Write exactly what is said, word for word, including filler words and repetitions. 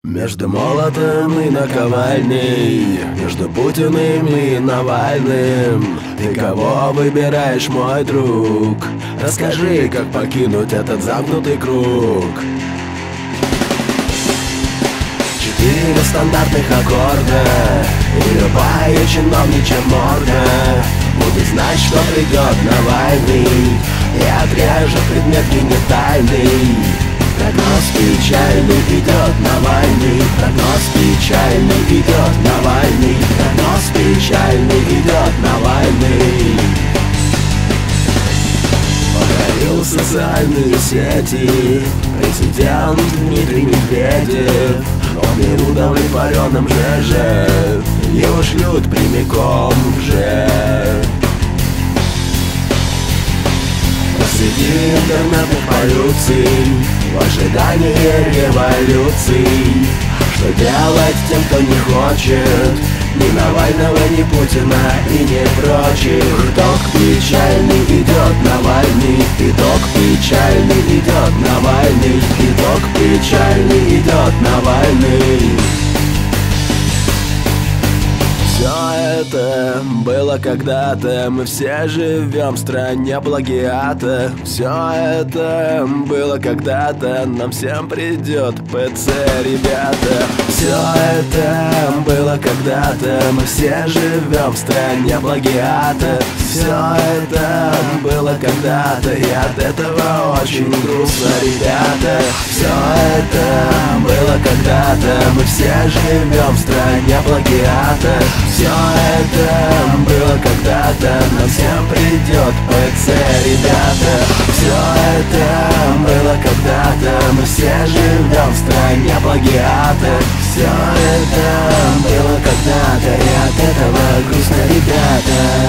Между молотом и наковальней, между Путиным и Навальным, ты кого выбираешь, мой друг? Расскажи, как покинуть этот замкнутый круг. Четыре стандартных аккорда, и любая чиновничья морда будет знать, что придет Навальный и отрежет предмет генитальный. Прогноз печальный, идет Навальный. Прогноз печальный, идет Навальный. Прогноз печальный, идет Навальный. Покорил социальные сети президент Дмитрий Медведев. Он не удовлетворенным ЖЖ, его шлют прямиком в Ж. Посреди интернетных полюций, в ожидании революции, что делать тем, кто не хочет ни Навального, ни Путина и ни прочих? Итог печальный, идет Навальный. Итог печальный, идет Навальный. Итог печальный, идет Навальный. Все это было когда-то, мы все живем в стране плагиата. Все это было когда-то, нам всем придет ПЦ, ребята. Все это было когда-то, мы все живем в стране плагиата. Все это было когда-то, и от этого очень грустно, ребята. Все это было когда-то, мы все живем в стране плагиата. Все это было когда-то, нам всем придет ПЦ, ребята. Все это было когда-то, мы все живем в стране плагиата. Все это было когда-то, и от этого грустно, ребята.